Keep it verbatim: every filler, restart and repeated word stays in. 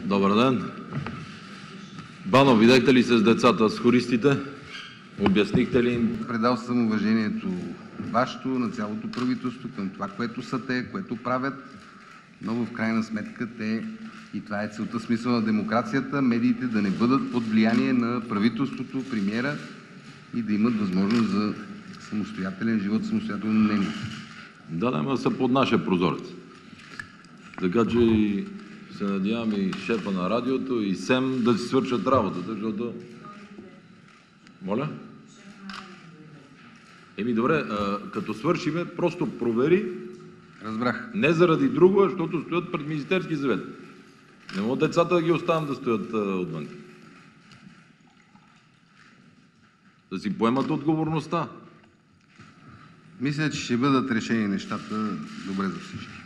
Добър ден. Бано, видяхте ли се с децата, с хористите? Обяснихте ли им? Предал съм уважението вашето, на цялото правителство, към това, което са те, което правят, но в крайна сметка те, и това е целта, смисъл на демокрацията, медиите да не бъдат под влияние на правителството, премиера и да имат възможност за самостоятелен живот, самостоятелно мнение. Да, да, са под нашия прозорец. Така че и се надявам и шефа на радиото, и СЕМ да си свършат работата, защото... Моля? Еми добре, а, като свършиме, просто провери. Разбрах. Не заради друго, защото стоят пред Министерски съвет. Не могат децата да ги оставам да стоят а, отвън. Да си поемат отговорността. Мисля, че ще бъдат решени нещата добре за всички.